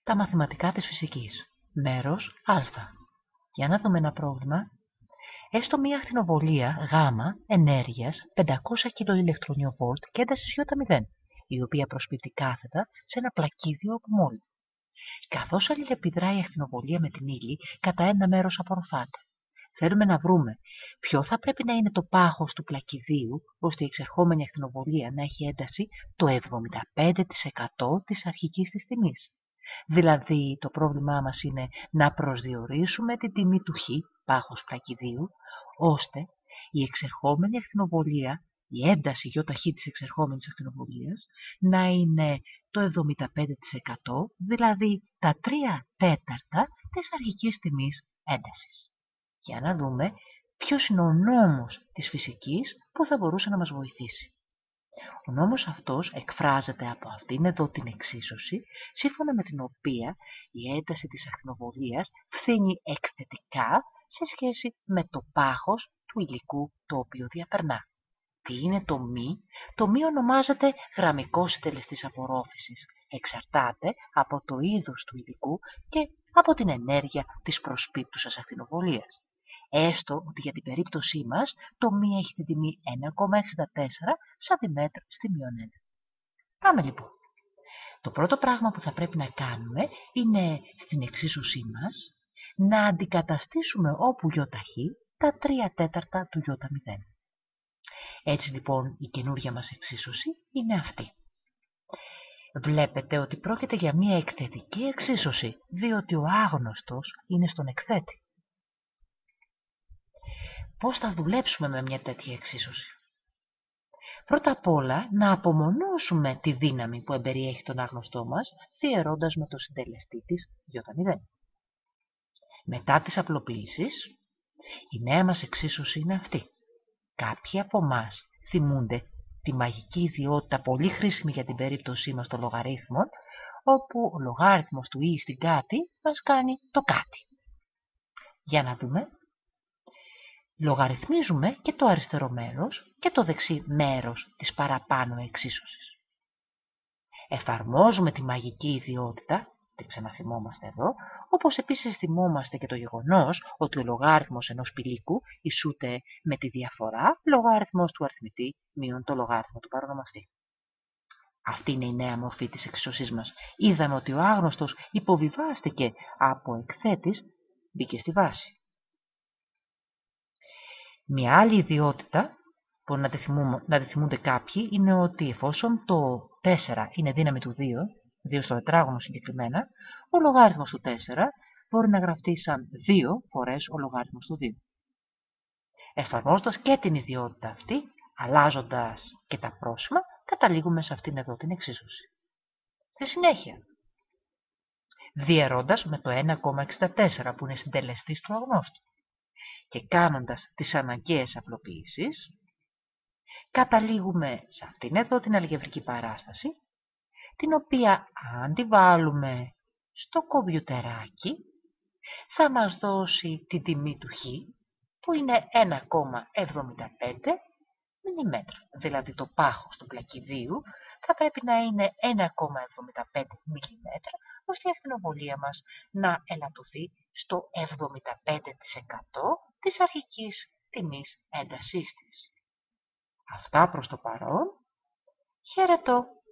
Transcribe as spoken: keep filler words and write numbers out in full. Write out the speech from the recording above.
Τα μαθηματικά της φυσικής. Μέρος Α. Για να δούμε ένα πρόβλημα. Έστω μία ακτινοβολία Γ ενέργειας πεντακόσια κιλοηλεκτρονιοβόλτ και έντασης Ι0, η οποία προσπίπτει κάθετα σε ένα πλακίδιο από μόλι. Καθώς αλληλεπιδράει η ακτινοβολία με την ύλη, κατά ένα μέρος απορροφάται. Θέλουμε να βρούμε ποιο θα πρέπει να είναι το πάχος του πλακιδίου, ώστε η εξερχόμενη ακτινοβολία να έχει ένταση το εβδομήντα πέντε τοις εκατό της αρχικής της τιμής. Δηλαδή, το πρόβλημά μας είναι να προσδιορίσουμε την τιμή του χ, πάχος πλακιδίου, ώστε η εξερχόμενη ακτινοβολία, η ένταση ΙΧ της εξερχόμενης ακτινοβολίας, να είναι το εβδομήντα πέντε τοις εκατό, δηλαδή τα τρία τέταρτα της αρχικής τιμής έντασης. Για να δούμε ποιος είναι ο νόμος της φυσικής που θα μπορούσε να μας βοηθήσει. Ο νόμος αυτός εκφράζεται από αυτήν εδώ την εξίσωση, σύμφωνα με την οποία η ένταση της ακτινοβολίας φθήνει εκθετικά σε σχέση με το πάχος του υλικού το οποίο διαπερνά. Τι είναι το μ? Το μ ονομάζεται γραμμικός συντελεστής απορρόφησης. Εξαρτάται από το είδος του υλικού και από την ενέργεια της προσπίπτουσας ακτινοβολίας. Έστω ότι για την περίπτωσή μας το μ έχει την τιμή ένα κόμμα εξήντα τέσσερα σαντιμέτρ στη μείον ένα. Πάμε λοιπόν. Το πρώτο πράγμα που θα πρέπει να κάνουμε είναι στην εξίσωσή μας να αντικαταστήσουμε όπου ΙΧ τα τρία τέταρτα του Ι0. Έτσι λοιπόν η καινούργια μας εξίσωση είναι αυτή. Βλέπετε ότι πρόκειται για μια εκθετική εξίσωση, διότι ο άγνωστος είναι στον εκθέτη. Πώς θα δουλέψουμε με μια τέτοια εξίσωση? Πρώτα απ' όλα να απομονώσουμε τη δύναμη που εμπεριέχει τον άγνωστό μας, διαιρώντας με το συντελεστή της Ι0. Μετά τις απλοποιήσεις, η νέα μας εξίσωση είναι αυτή. Κάποιοι από εμάς θυμούνται τη μαγική ιδιότητα πολύ χρήσιμη για την περίπτωσή μας των λογαρίθμων, όπου ο λογάριθμος του ή στην κάτι μας κάνει το κάτι. Για να δούμε. Λογαριθμίζουμε και το αριστερό μέρος και το δεξί μέρος της παραπάνω εξίσωσης. Εφαρμόζουμε τη μαγική ιδιότητα, την ξαναθυμόμαστε εδώ, όπως επίσης θυμόμαστε και το γεγονός ότι ο λογάριθμος ενός πηλίκου ισούται με τη διαφορά λογάριθμος του αριθμητή μείον το λογάριθμο του παρονομαστή. Αυτή είναι η νέα μορφή της εξίσωσής μας. Είδαμε ότι ο άγνωστος υποβιβάστηκε από εκθέτης, μπήκε στη βάση. Μια άλλη ιδιότητα που να τη, θυμούμε, να τη θυμούνται κάποιοι είναι ότι εφόσον το τέσσερα είναι δύναμη του δύο, δύο στο τετράγωνο συγκεκριμένα, ο λογάριθμος του τέσσερα μπορεί να γραφτεί σαν δύο φορές ο λογάριθμος του δύο. Εφαρμόζοντας και την ιδιότητα αυτή, αλλάζοντας και τα πρόσημα, καταλήγουμε σε αυτήν εδώ την εξίσωση. Στη συνέχεια, διαιρώντας με το ένα κόμμα εξήντα τέσσερα που είναι συντελεστής του αγνώστου και κάνοντας τις αναγκαίες απλοποιήσεις, καταλήγουμε σε αυτήν εδώ την αλγευρική παράσταση, την οποία αν τη βάλουμε στο κομπιουτεράκι, θα μας δώσει την τιμή του χ, που είναι ένα κόμμα εβδομήντα πέντε μιλιμέτρα. Δηλαδή το πάχος του πλακιδίου θα πρέπει να είναι ένα κόμμα εβδομήντα πέντε μιλιμέτρα, ώστε η ακτινοβολία μας να ελαττωθεί στο εβδομήντα πέντε τοις εκατό της αρχικής τιμής έντασής της. Αυτά προς το παρόν. Χαιρετώ!